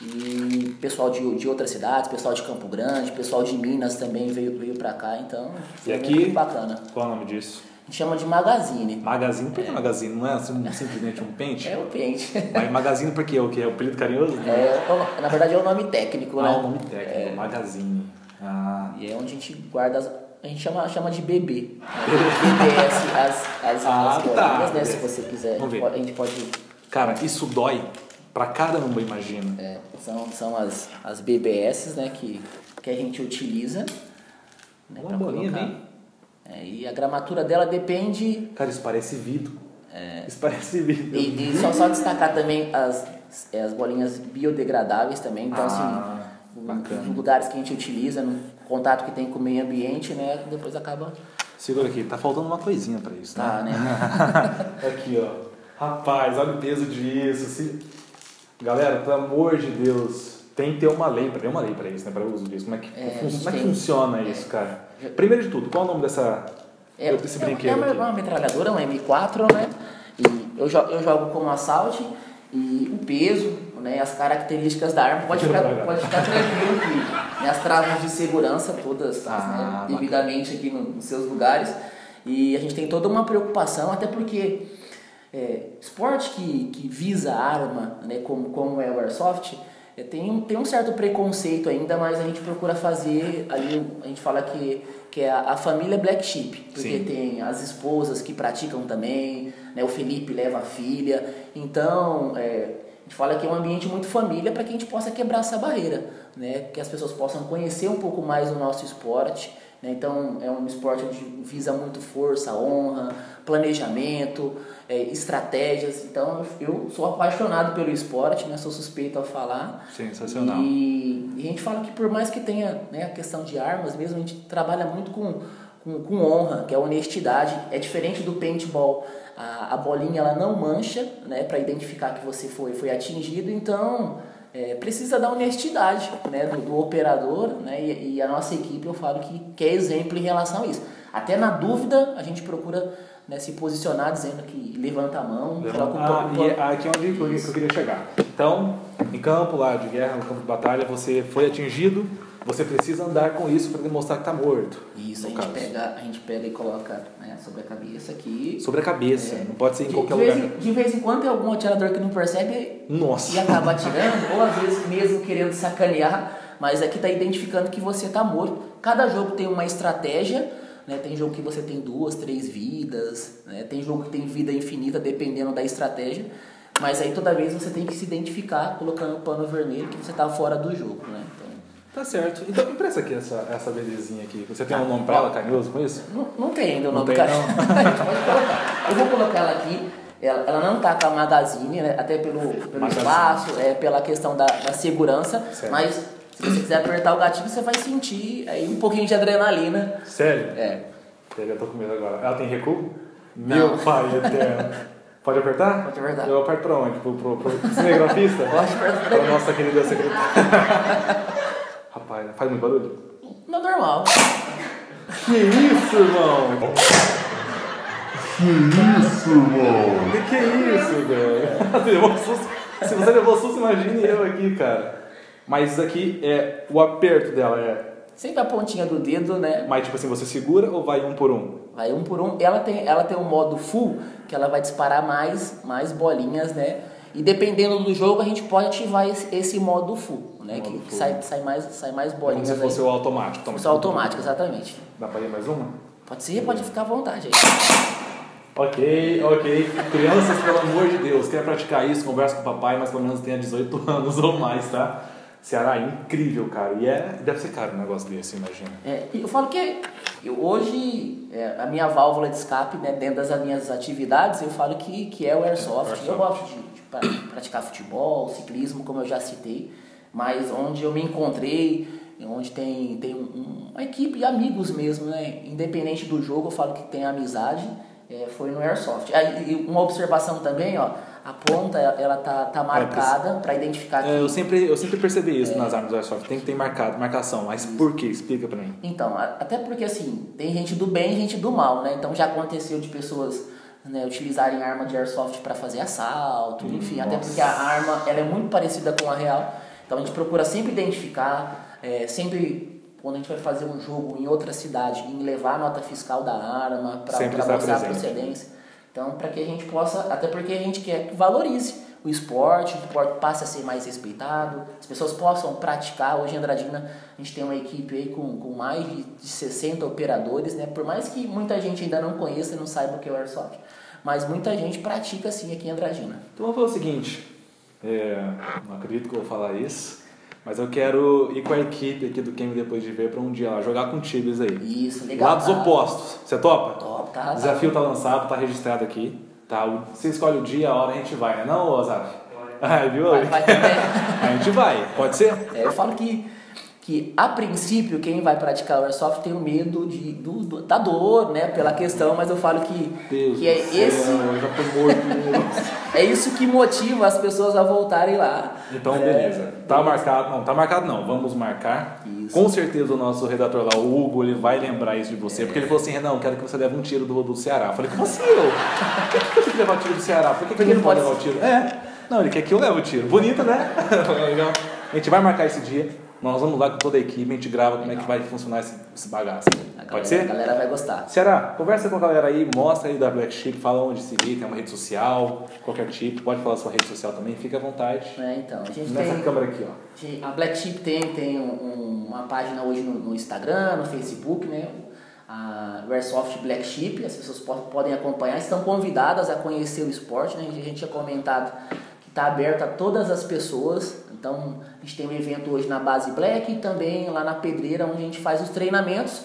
Speaker 2: E pessoal de, de outras cidades, pessoal de Campo Grande, pessoal de Minas também veio, veio pra cá, então foi
Speaker 1: e aqui,
Speaker 2: muito bacana.
Speaker 1: Qual é o nome disso?
Speaker 2: A gente chama de Magazine.
Speaker 1: Magazine? Por que é. Magazine? Não é assim, simplesmente um pente?
Speaker 2: É o pente.
Speaker 1: Mas Magazine por quê? O que? É o apelido carinhoso?
Speaker 2: É, na verdade é o nome técnico,
Speaker 1: ah,
Speaker 2: né?
Speaker 1: É o nome técnico,
Speaker 2: é.
Speaker 1: Magazine. Ah.
Speaker 2: E é onde a gente guarda as... A gente chama, chama de bebê. B B S, as, as,
Speaker 1: ah,
Speaker 2: as
Speaker 1: tá.
Speaker 2: bolinhas, né? Se você quiser, a gente, pode, a gente pode...
Speaker 1: Cara, isso dói pra caramba, imagina.
Speaker 2: É, são, são as, as B B S, né, que, que a gente utiliza. Né,
Speaker 1: uma bolinha bem...
Speaker 2: É, e a gramatura dela depende...
Speaker 1: Cara, isso parece vidro.
Speaker 2: É,
Speaker 1: isso parece vidro.
Speaker 2: E, e só, só destacar também as, as bolinhas biodegradáveis também. Então,
Speaker 1: ah,
Speaker 2: assim, nos lugares que a gente utiliza, no contato que tem com o meio ambiente, né, depois acaba...
Speaker 1: Segura aqui, tá faltando uma coisinha pra isso,
Speaker 2: tá,
Speaker 1: né?
Speaker 2: né?
Speaker 1: Aqui, ó. Rapaz, olha o peso disso. Se... Galera, pelo amor de Deus, tem que ter uma lei, tem uma lei pra isso, né? Para o uso disso. Como é que,
Speaker 2: é,
Speaker 1: como é que
Speaker 2: tem...
Speaker 1: funciona isso, cara? Primeiro de tudo, qual é o nome dessa,
Speaker 2: é,
Speaker 1: desse
Speaker 2: é,
Speaker 1: brinquedo?
Speaker 2: É uma, uma metralhadora, um M quatro, né? E eu, jogo, eu jogo como assault e o peso, né? As características da arma, pode ficar, pode ficar tranquilo aqui. As travas de segurança, todas ah, né, devidamente aqui no, nos seus lugares. E a gente tem toda uma preocupação, até porque é, esporte que, que visa arma, né, como, como é o Airsoft, é, tem, um, tem um certo preconceito ainda, mas a gente procura fazer ali, a gente fala que, que é a, a família Black Sheep, porque Sim. tem as esposas que praticam também, né, o Felipe leva a filha, então é, a gente fala que é um ambiente muito família para que a gente possa quebrar essa barreira, né, que as pessoas possam conhecer um pouco mais o nosso esporte. Então, é um esporte onde visa muito força, honra, planejamento, é, estratégias. Então, eu sou apaixonado pelo esporte, né? Sou suspeito ao falar.
Speaker 1: Sensacional.
Speaker 2: E, e a gente fala que por mais que tenha, né, a questão de armas mesmo, a gente trabalha muito com, com, com honra, que é honestidade. É diferente do paintball. A, a bolinha ela não mancha, né, para identificar que você foi, foi atingido. Então, é, precisa da honestidade, né, do, do operador, né, e, e a nossa equipe, eu falo que, que é exemplo em relação a isso. Até na dúvida, a gente procura, né, se posicionar dizendo que levanta a mão, coloca o
Speaker 1: Ah,
Speaker 2: pano.
Speaker 1: e aqui é onde eu eu queria chegar. Então, em campo lá de guerra, no campo de batalha, você foi atingido, você precisa andar com isso para demonstrar que está morto.
Speaker 2: Isso, a
Speaker 1: no
Speaker 2: gente,
Speaker 1: caso.
Speaker 2: pega, a gente pega e coloca, né, sobre a cabeça aqui.
Speaker 1: Sobre a cabeça,
Speaker 2: É.
Speaker 1: não pode ser em
Speaker 2: De,
Speaker 1: qualquer
Speaker 2: de, vez
Speaker 1: lugar.
Speaker 2: em, de vez em quando tem algum atirador que não percebe
Speaker 1: Nossa.
Speaker 2: e acaba atirando, ou às vezes mesmo querendo sacanear, mas aqui está identificando que você está morto. Cada jogo tem uma estratégia, né? Tem jogo que você tem duas, três vidas, né? Tem jogo que tem vida infinita dependendo da estratégia, mas aí toda vez você tem que se identificar colocando o pano vermelho que você está fora do jogo, né? Então,
Speaker 1: Tá certo. Então me empresta aqui essa, essa belezinha aqui. Você tem um nome pra ela, carinhoso, com isso?
Speaker 2: não, não tem ainda o
Speaker 1: Não
Speaker 2: nome do
Speaker 1: tem,
Speaker 2: cachorro. A gente pode colocar. Eu vou colocar ela aqui. Ela, ela não tá com a magazine, né? Até pelo, pelo
Speaker 1: Magazine.
Speaker 2: espaço, é, pela questão da, da segurança.
Speaker 1: Certo.
Speaker 2: Mas se você quiser apertar o gatilho, você vai sentir aí um pouquinho de adrenalina.
Speaker 1: Sério?
Speaker 2: É.
Speaker 1: Eu já tô com medo agora. Ela tem recuo?
Speaker 2: Não.
Speaker 1: Meu pai eterno. Pode apertar?
Speaker 2: Pode apertar.
Speaker 1: Eu aperto pra onde? Pro, pro, pro cinegrafista?
Speaker 2: Pode apertar.
Speaker 1: Pra nossa querida secretária. Rapaz, faz muito barulho?
Speaker 2: Não é normal.
Speaker 1: Que isso, irmão? Que isso, irmão? Que que é isso, velho? Você levou susto. Se você levou susto, imagine eu aqui, cara. Mas isso aqui é o aperto dela, é.
Speaker 2: Sempre a pontinha do dedo, né?
Speaker 1: Mas tipo assim, você segura ou vai um por um?
Speaker 2: Vai um por um. Ela tem, ela tem um modo full, que ela vai disparar mais, mais bolinhas, né? E dependendo do jogo, a gente pode ativar esse, esse modo full, né?
Speaker 1: Modo
Speaker 2: que
Speaker 1: full.
Speaker 2: Sai, sai, mais, sai mais
Speaker 1: Como
Speaker 2: bolinhas.
Speaker 1: se fosse
Speaker 2: aí.
Speaker 1: o automático. Toma.
Speaker 2: Isso é automático, exatamente.
Speaker 1: Dá pra ir mais uma?
Speaker 2: Pode ser, pode ficar à vontade aí.
Speaker 1: Ok, ok. Crianças, pelo amor de Deus, quer praticar isso, conversa com o papai, mas pelo menos tenha dezoito anos ou mais, tá? Ceará é incrível, cara. E é, deve ser caro um negócio desse, imagina.
Speaker 2: É, eu falo que eu, hoje é, a minha válvula de escape, né, dentro das minhas atividades, eu falo que, que é o Airsoft.
Speaker 1: Airsoft.
Speaker 2: Eu gosto de, de pra- praticar futebol, ciclismo, como eu já citei, mas onde eu me encontrei, onde tem, tem um- um- uma equipe de amigos mesmo, né? Independente do jogo, eu falo que tem amizade, é, foi no Airsoft. Aí, e uma observação também, ó, a ponta ela tá, tá marcada para identificar que
Speaker 1: É, eu, sempre, eu sempre percebi isso nas armas do Airsoft. Tem que ter marcado, marcação. Mas por quê? Explica pra mim.
Speaker 2: Então, a- até porque assim, tem gente do bem e gente do mal, né? Então já aconteceu de pessoas, né, utilizarem arma de airsoft para fazer assalto, enfim, até
Speaker 1: nossa.
Speaker 2: porque a arma ela é muito parecida com a real. Então a gente procura sempre identificar, é, sempre quando a gente vai fazer um jogo em outra cidade, em levar a nota fiscal da arma para
Speaker 1: Sempre estar
Speaker 2: mostrar a
Speaker 1: presente.
Speaker 2: procedência. Então, para que a gente possa, até porque a gente quer que valorize o esporte, o esporte passe a ser mais respeitado, as pessoas possam praticar. Hoje em Andradina a gente tem uma equipe aí com, com mais de, de sessenta operadores, né? Por mais que muita gente ainda não conheça e não saiba o que é o Airsoft, mas muita gente pratica sim aqui em Andradina.
Speaker 1: Então vamos fazer o seguinte. é, não acredito que eu vou falar isso. Mas eu quero ir com a equipe aqui do Game Depois de Ver pra um dia lá, jogar com Tibes aí.
Speaker 2: Isso, legal.
Speaker 1: Lados
Speaker 2: tá?
Speaker 1: opostos. Você topa?
Speaker 2: Top, tá?
Speaker 1: O desafio tá lançado, tá registrado aqui. Tá? O- Você escolhe o dia, a hora, a gente vai, né? Não, Ozaf? Ah, viu?
Speaker 2: Vai, vai também.
Speaker 1: A gente vai, pode ser?
Speaker 2: É, eu falo que, que, a princípio, quem vai praticar o Airsoft tem o medo de, do, do- da dor, né? Pela questão, mas eu falo que,
Speaker 1: Deus
Speaker 2: que é
Speaker 1: do céu,
Speaker 2: esse...
Speaker 1: eu já tô morto.
Speaker 2: É isso que motiva as pessoas a voltarem lá.
Speaker 1: Então,
Speaker 2: É,
Speaker 1: beleza. Tá marcado. Não, tá marcado não. Vamos marcar.
Speaker 2: Isso.
Speaker 1: Com certeza o nosso redator lá, o Hugo, ele vai lembrar isso de você. Porque ele falou assim, Renan, quero que você leve um tiro do, do Ceará. Eu falei, como assim eu? Por que eu tenho que levar o tiro do Ceará? Por que, que
Speaker 2: Porque
Speaker 1: ele não
Speaker 2: não
Speaker 1: pode
Speaker 2: pode
Speaker 1: levar o tiro? É. Não, ele quer que eu leve o tiro. Bonito, né? Legal. A gente vai marcar esse dia. Nós vamos lá com toda a equipe, a gente grava como é que vai funcionar esse, esse bagaço.
Speaker 2: A galera,
Speaker 1: Pode ser?
Speaker 2: A galera vai gostar.
Speaker 1: Ceará, conversa com a galera aí, mostra aí da Black Sheep, fala onde seguir, tem uma rede social, qualquer tipo, pode falar sua rede social também, fica à vontade.
Speaker 2: É, então, a gente
Speaker 1: Nessa
Speaker 2: tem...
Speaker 1: câmera aqui, ó.
Speaker 2: A Black Sheep tem, tem um- um- uma página hoje no, no Instagram, no Facebook, né? A Airsoft Black Sheep, as pessoas po- podem acompanhar, estão convidadas a conhecer o esporte, né? A gente, a gente tinha comentado que está aberto a todas as pessoas. Então, a gente tem um evento hoje na Base Black e também lá na Pedreira, onde a gente faz os treinamentos.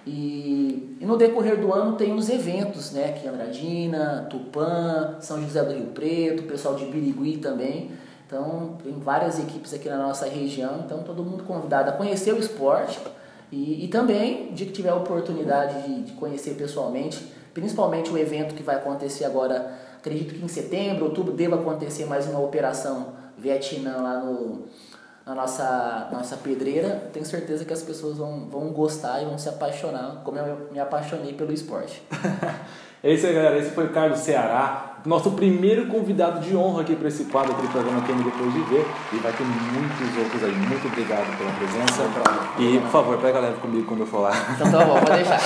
Speaker 2: E, e no decorrer do ano tem os eventos, né? Aqui em Andradina, Tupã, São José do Rio Preto, o pessoal de Birigui também. Então, tem várias equipes aqui na nossa região, então todo mundo convidado a conhecer o esporte e, e também, o dia que tiver a oportunidade de, de conhecer pessoalmente, principalmente o evento que vai acontecer agora, acredito que em setembro, outubro, deva acontecer mais uma operação Vietnã lá no, na nossa, nossa pedreira, tenho certeza que as pessoas vão, vão gostar e vão se apaixonar, como eu me apaixonei pelo esporte.
Speaker 1: É isso aí, galera. Esse foi o Carlos Ceará, nosso primeiro convidado de honra aqui para esse quadro, aquele programa Quem Me Depois de Ver. E vai ter muitos outros aí. Muito obrigado pela presença. E, por favor, pega leve comigo quando eu for lá.
Speaker 2: Então tá bom, pode deixar.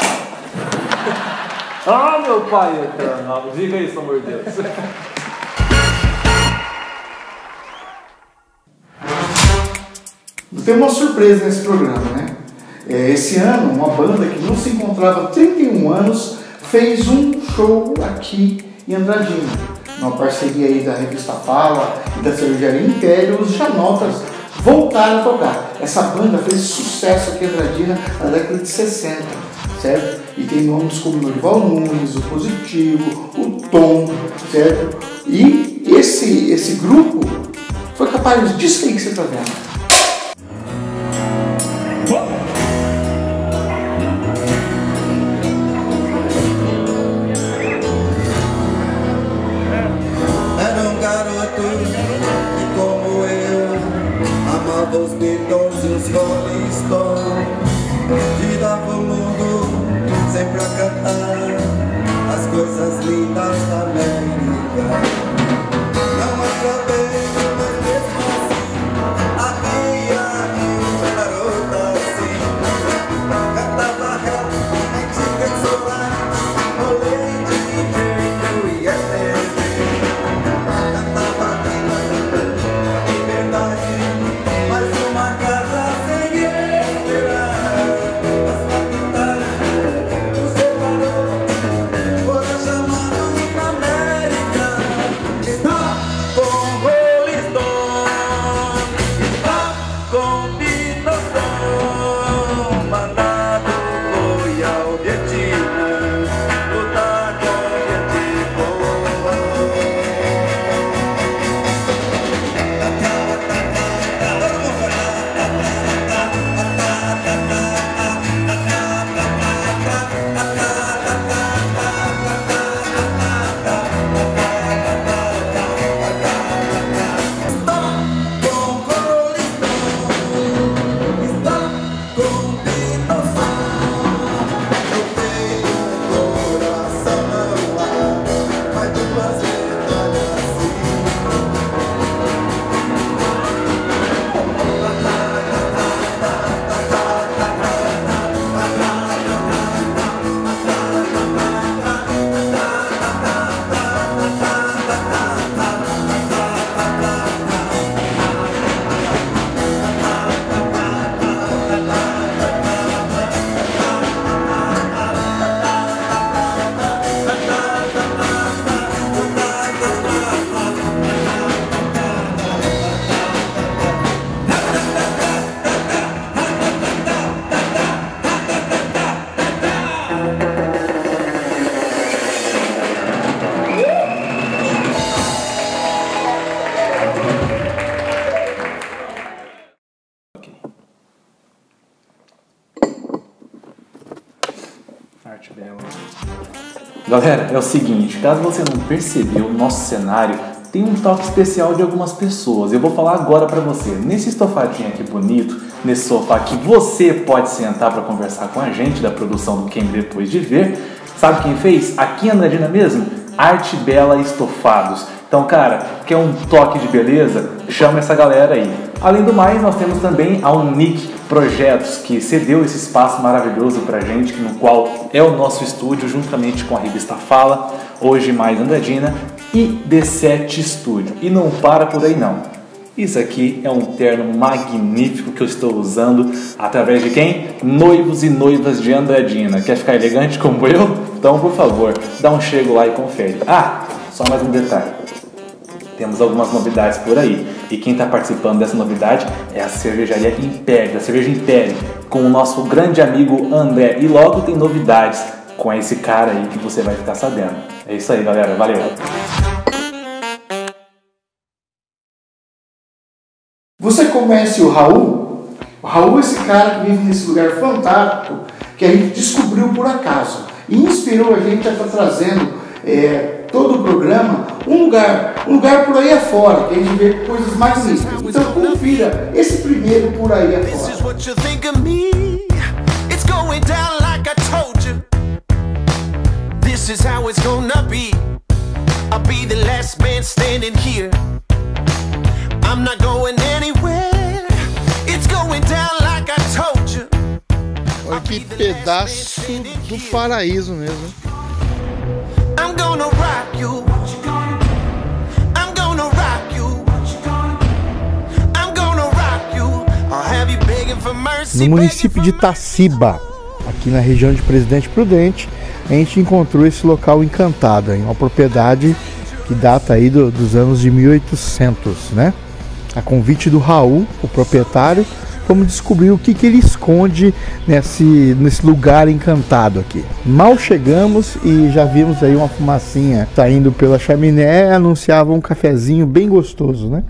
Speaker 1: Ah, meu pai eterno. Diga isso, amor de Deus.
Speaker 3: Tem uma surpresa nesse programa, né? É, esse ano, uma banda que não se encontrava há trinta e um anos fez um show aqui em Andradina. Uma parceria aí da revista Fala e da cervejaria Império. Os Janotas voltaram a tocar. Essa banda fez sucesso aqui em Andradina na década de sessenta, certo? E tem nomes como Norival Nunes, o Positivo, o Tom, certo? E esse, esse grupo foi capaz disso aí que você está vendo.
Speaker 6: Era um garoto que, como eu, amava os Beatles e os Rolling Stones. Girava o mundo sempre a cantar as coisas lindas da América. Não acabei, mas mesmo assim havia um garoto assim. Cantava rap, antiga e solar, rolê de jeito e é cantava liberdade, mas uma casa sem esperar. As faculdades nos separou, fora chamado na América. Está com Rolling Stone, está com Beatles, mandado foi ao objetivo, lutar com o objetivo.
Speaker 1: Arte bela. Galera, é o seguinte, caso você não percebeu, o nosso cenário tem um toque especial de algumas pessoas. Eu vou falar agora pra você. Nesse estofadinho aqui bonito, nesse sofá que você pode sentar pra conversar com a gente da produção do Quem Depois de Ver, sabe quem fez? Aqui em Andradina mesmo, Arte Bela Estofados. Então, cara, quer um toque de beleza? Chama essa galera aí. Além do mais, nós temos também a Unique Projetos, que cedeu esse espaço maravilhoso pra gente, no qual é o nosso estúdio, juntamente com a revista Fala, Hoje Mais Andradina e D sete Studio. E não para por aí não. Isso aqui é um terno magnífico que eu estou usando através de quem? Noivos e noivas de Andradina. Quer ficar elegante como eu? Então, por favor, dá um chego lá e confere. Ah, só mais um detalhe. Temos algumas novidades por aí. E quem está participando dessa novidade é a cervejaria Império, a cerveja Império, com o nosso grande amigo André. E logo tem novidades com esse cara aí que você vai ficar sabendo. É isso aí, galera. Valeu!
Speaker 3: Você conhece o Raul? O Raul é esse cara que vive nesse lugar fantástico que a gente descobriu por acaso e inspirou a gente a estar trazendo é, todo o programa, um lugar, um lugar por aí afora, que a gente vê coisas magníficas. Então confira esse primeiro por aí
Speaker 6: This is
Speaker 3: afora.
Speaker 6: what you think of me. It's going down like I told you. This is how it's gonna be. I'll be the last man standing here. I'm not going anywhere. It's going down like I told you.
Speaker 3: Olha que pedaço do paraíso mesmo.
Speaker 6: I'm gonna rock you. I'm gonna rock you. I'm gonna rock you. I'll have you begging for mercy.
Speaker 3: No município de Taciba, aqui na região de Presidente Prudente, a gente encontrou esse local encantado, hein? Uma propriedade que data aí do, dos anos de mil e oitocentos, né? A convite do Raul, o proprietário, vamos descobrir o que, que ele esconde nesse, nesse lugar encantado aqui. Mal chegamos e já vimos aí uma fumacinha saindo pela chaminé, anunciava um cafezinho bem gostoso, né?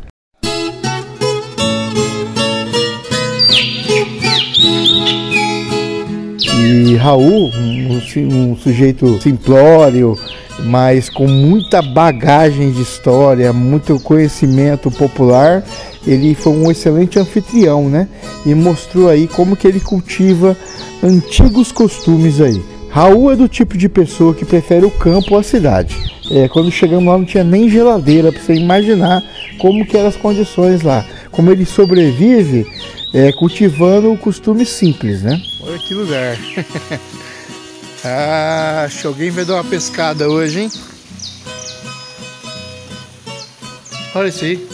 Speaker 3: E Raul, um, um sujeito simplório, mas com muita bagagem de história, muito conhecimento popular, ele foi um excelente anfitrião, né? E mostrou aí como que ele cultiva antigos costumes aí. Raul é do tipo de pessoa que prefere o campo ou a cidade. É, quando chegamos lá não tinha nem geladeira, para você imaginar como que eram as condições lá. Como ele sobrevive é, cultivando o costume simples, né? Olha que lugar. Ah, acho que alguém vai dar uma pescada hoje, hein? Olha isso aí.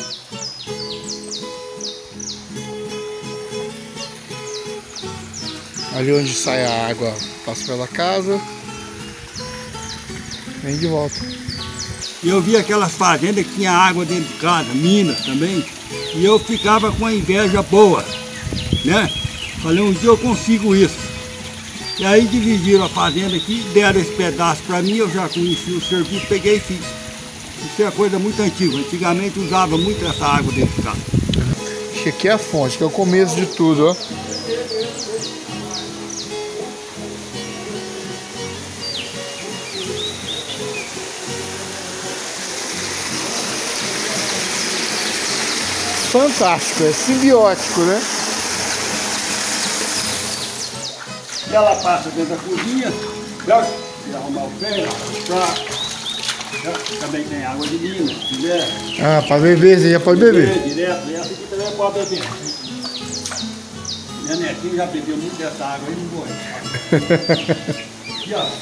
Speaker 3: Ali onde sai a água, passa pela casa, vem de volta.
Speaker 7: E eu vi aquelas fazendas que tinha água dentro de casa, minas também, e eu ficava com a inveja boa, né? Falei, um dia eu consigo isso. E aí dividiram a fazenda aqui, deram esse pedaço para mim, eu já conheci o serviço, peguei e fiz. Isso é coisa muito antiga, antigamente usava muito essa água dentro de casa.
Speaker 3: Acho que aqui é a fonte, que é o começo de tudo, ó. Fantástico, é simbiótico, né?
Speaker 7: E ela passa dentro da cozinha, já, e arrumar o pé, o prato. Já, também tem água de mina, se quiser.
Speaker 3: Ah, para beber, você já pode beber.
Speaker 7: Beber direto, e essa aqui também pode beber. Minha netinha já bebeu muito dessa água aí, não foi. Aqui, ó.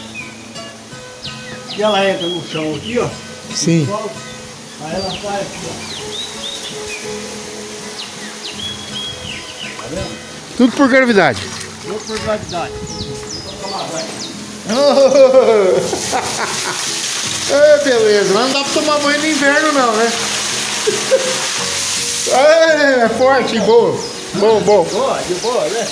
Speaker 7: E ela entra no chão aqui, ó.
Speaker 3: Sim.
Speaker 7: Sol, aí ela sai aqui, ó. Tá vendo?
Speaker 3: Tudo por gravidade.
Speaker 7: Tudo por gravidade. Vou tomar banho.
Speaker 3: É, beleza, mas não dá pra tomar banho no inverno não, né? É, é forte, boa. Bom, bom.
Speaker 7: Boa, de boa, né?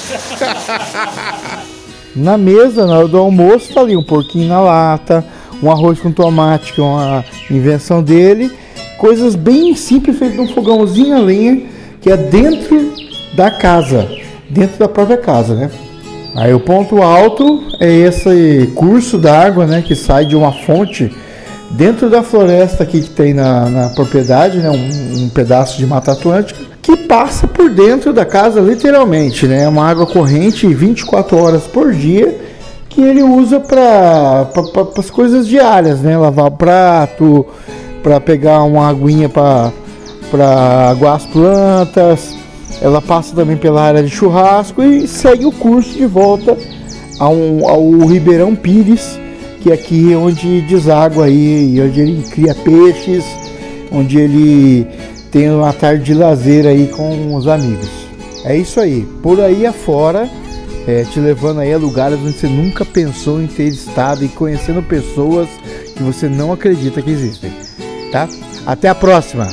Speaker 3: Na mesa, na hora do almoço, tá ali um porquinho na lata, um arroz com tomate, que é uma invenção dele. Coisas bem simples, feitas num fogãozinho a lenha, que é dentro da casa, dentro da própria casa, né? Aí o ponto alto é esse curso d'água, né, que sai de uma fonte dentro da floresta aqui que tem na, na propriedade, né, um, um pedaço de Mata Atlântica, que passa por dentro da casa literalmente, né, uma água corrente vinte e quatro horas por dia, que ele usa para pra, pra, as coisas diárias, né, lavar o prato, para pegar uma aguinha para aguar as plantas. Ela passa também pela área de churrasco e segue o curso de volta ao, ao Ribeirão Pires, que é aqui onde deságua aí, onde ele cria peixes, onde ele tem uma tarde de lazer aí com os amigos. É isso aí, por aí afora, é, te levando aí a lugares onde você nunca pensou em ter estado e conhecendo pessoas que você não acredita que existem, tá? Até a próxima!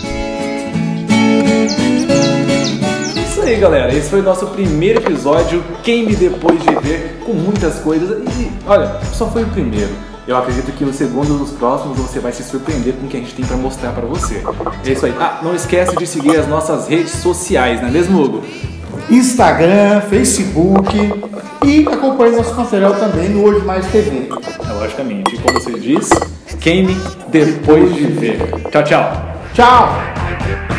Speaker 1: E aí, galera, esse foi o nosso primeiro episódio, Queime Depois de Ver, com muitas coisas. E olha, só foi o primeiro. Eu acredito que no segundo e nos próximos você vai se surpreender com o que a gente tem pra mostrar pra você. É isso aí. Ah, não esquece de seguir as nossas redes sociais, não é mesmo, Hugo?
Speaker 3: Instagram, Facebook e acompanhe nosso material também no Hoje Mais T V.
Speaker 1: É, logicamente. E como você disse, Queime depois de ver. Tchau, tchau.
Speaker 4: Tchau!